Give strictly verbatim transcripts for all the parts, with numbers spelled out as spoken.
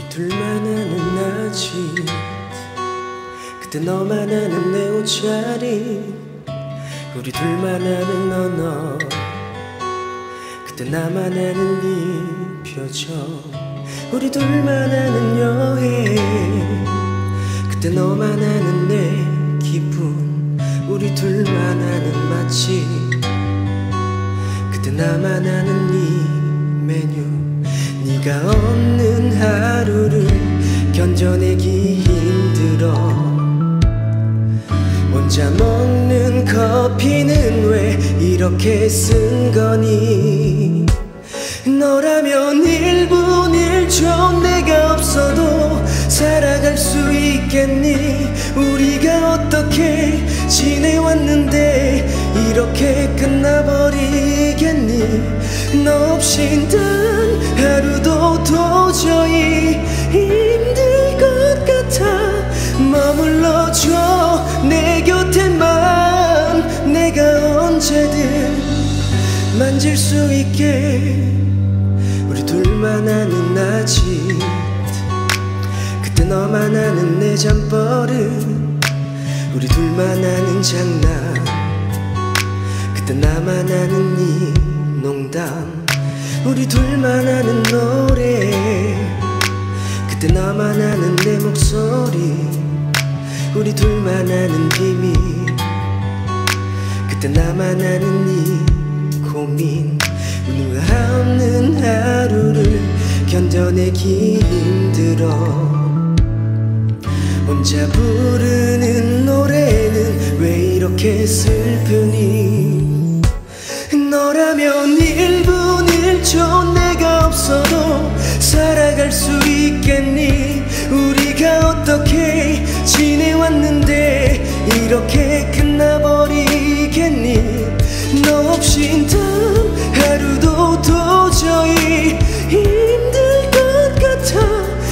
둘만 아는 낮이 그때 너만 아는 내 옷자리 우리 둘만 아는 언어 그때 나만 아는 네 표정 우리 둘만 아는 여행 그때 너만 아는 내 기분 우리 둘만 아는 맛집 그때 나만 아는 네 메뉴 네가 없는 하루를 견뎌내기 힘들어 혼자 먹는 커피는 왜 이렇게 쓴 거니 너라면 일 분 일 초 내가 없어도 살아갈 수 있겠니 우리가 어떻게 지내왔는데 이렇게 끝나버리겠니 너 없인 단 하루도 도저히 힘들 것 같아 머물러줘 내 곁에만 내가 언제든 만질 수 있게 우리 둘만 아는 낮이 그때 너만 아는 내 잠버릇 우리 둘만 아는 장난 그때 나만 아는 네 농담 우리 둘만 아는 노래 그때 나만 아는 내 목소리 우리 둘만 아는 비밀 그때 나만 아는 네 고민 누가 없는 하루를 견뎌내기 힘들어 혼자 부르는 노래는 왜 이렇게 슬프니 너라면 일 분 일 초 내가 없어도 살아갈 수 있겠니 우리가 어떻게 지내왔는데 이렇게 끝나버리겠니 너 없인 단 하루도 도저히 힘들 것 같아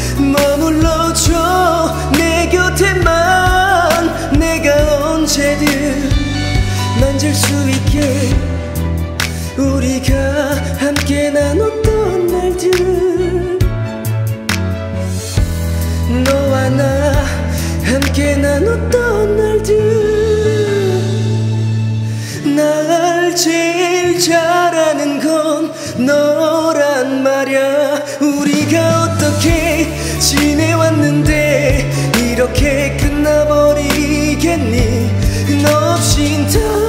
머물러줘 내 곁에만 내가 언제든 만질 수 있게 우리가 함께 나눴던 날들 너와 나 함께 나눴던 날들 날 제일 잘하는 건 너란 말야 우리가 어떻게 지내왔는데 이렇게 끝나버리겠니 너 없인 다